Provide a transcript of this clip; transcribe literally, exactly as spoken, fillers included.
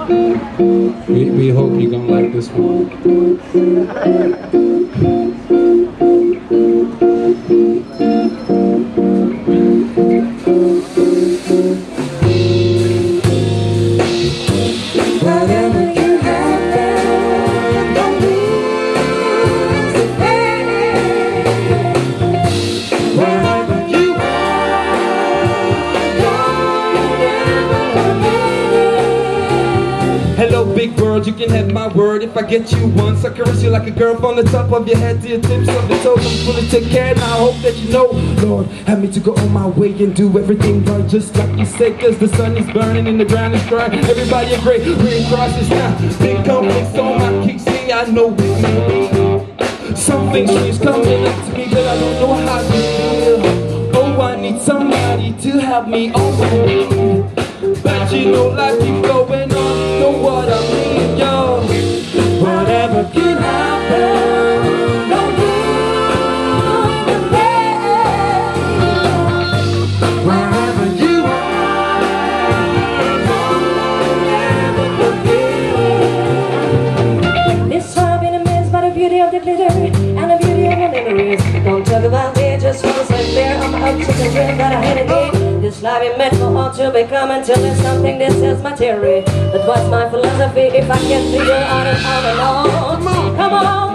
We, we hope you're gonna like this one. Whatever can happen, don't lose the faith. Wherever you are, don't ever forget it. Hello big world, you can have my word. If I get you once, I caress you like a girl from the top of your head to your tips of the toes. I'm fully take care, and I hope that you know, Lord, have me to go on my way and do everything right, just like you say, cause the sun is burning and the ground is dry. Everybody agree, we're crosses now. Big conflicts on my kicks, see, I know it may be something strange coming up to me, but I don't know how to feel. Oh, I need somebody to help me on my way. But you know life keeps going on, you know what I mean, yo. Whatever can happen, don't lose the faith. Wherever you are, don't ever forget it. This world been amazed by the beauty of the glitter and the beauty of my memories. Don't talk about me, just wanna sit there. I'm up to the dream that I had a day. This life is meant for all to become until it's something that says my theory. But what's my philosophy if I can't figure out it all alone? Come on, come on.